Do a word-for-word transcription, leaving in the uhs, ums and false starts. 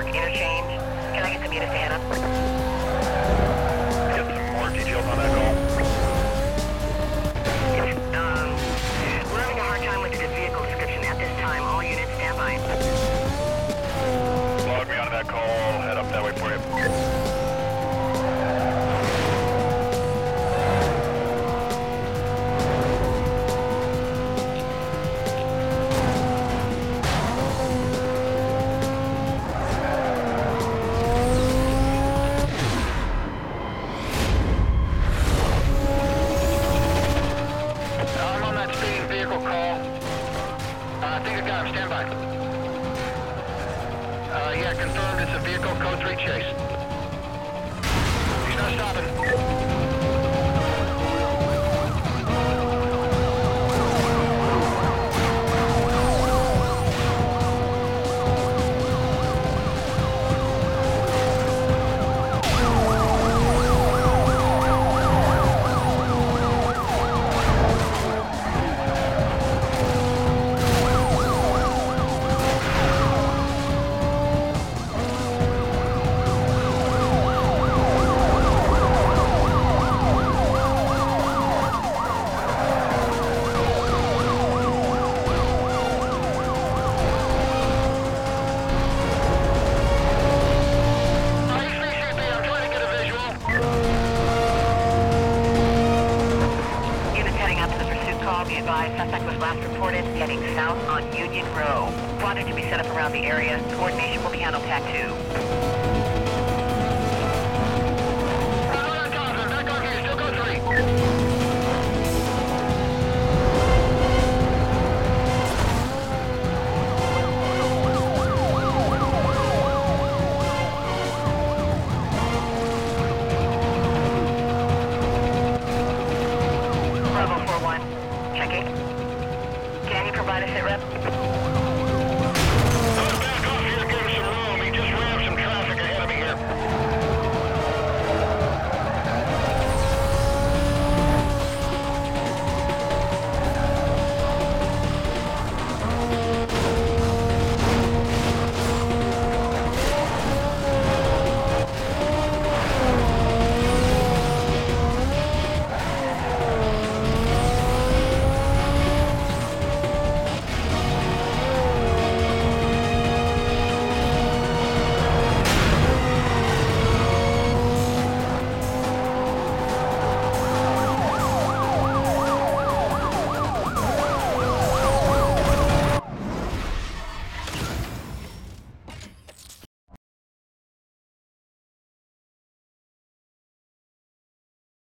interchange. Can I get some units to head up? Get some more details on that call. Um, we're having a hard time with the vehicle description at this time. All units stand by. Log me onto that call. I'll head up that way for you. I'm on that speeding vehicle call. Uh, I think I got him. Stand by. Uh, yeah, confirmed it's a vehicle code three chase. He's not stopping. Suspect was last reported heading south on Union Row. Plotted to be set up around the area. Coordination will be handled T A C two. Back on here, still go three. Bravo four one. Checking. Can you provide a sit rep?